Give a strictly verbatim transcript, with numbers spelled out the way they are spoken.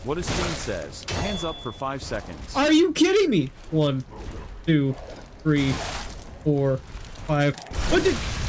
What his team says. Hands up for five seconds. Are you kidding me? One, two, three, four, five. What did...